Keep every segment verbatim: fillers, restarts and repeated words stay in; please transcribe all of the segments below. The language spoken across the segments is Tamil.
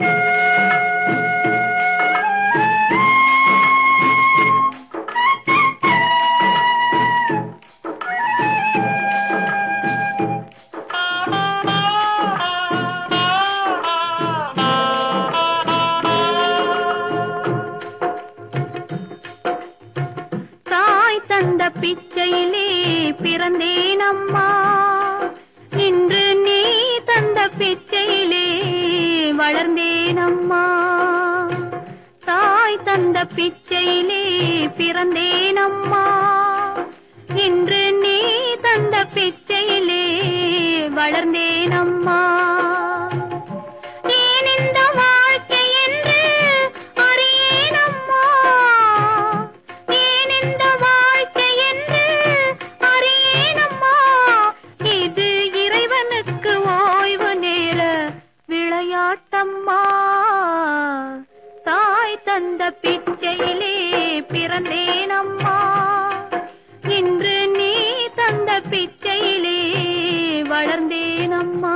பிச்சையிலே பிறந்தேன் அம்மா, இன்று நீ தந்த பிச்சையிலே வளர்ந்தேன் அம்மா. தாய் தந்த பிச்சையிலே பிறந்தேன் அம்மா, இன்று நீ தந்த பிச்சையிலே வளர்ந்தேன் அம்மா. தாய் தந்த பிச்சையிலே பிறந்தேன் அம்மா, இன்று நீ தந்த பிச்சையிலே வளர்ந்தேன் அம்மா.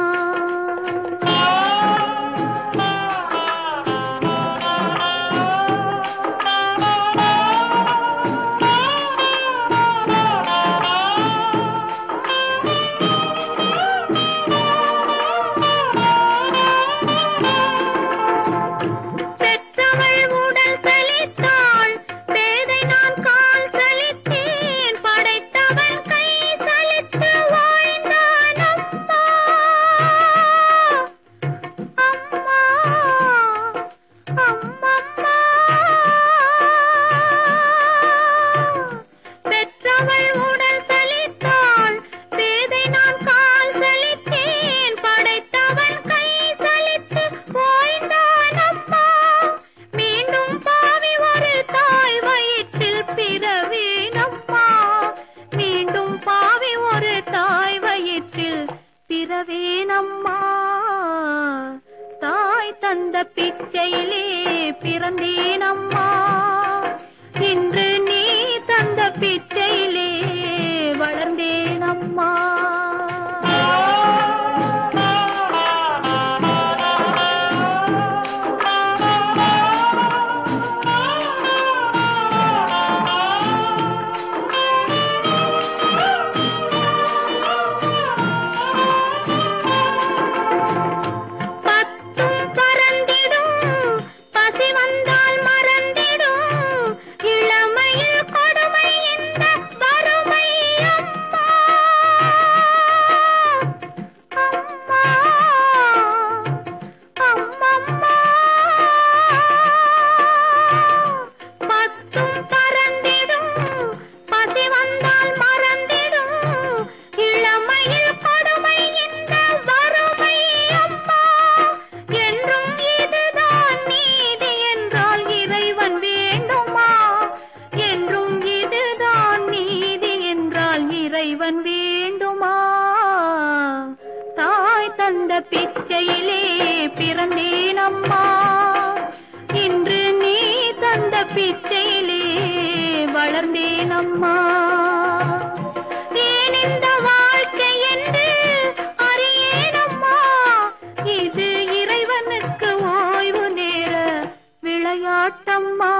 பிறவேனம்மா, தாய் தந்த பிச்சையிலே பிறந்தேனம்மா, இன்று நீ தந்த பிச்சையிலே வளர்ந்தேனம்மா. இறைவன் வேண்டுமா, தாய் தந்த பிச்சையிலே பிறந்தேன் அம்மா, இன்று நீ தந்த பிச்சையிலே வளர்ந்தேன் அம்மா. ஏன் இந்த வாழ்க்கை என்று அறியேனம்மா, இது இறைவனுக்கு ஓய்வு நேர விளையாட்டம்மா.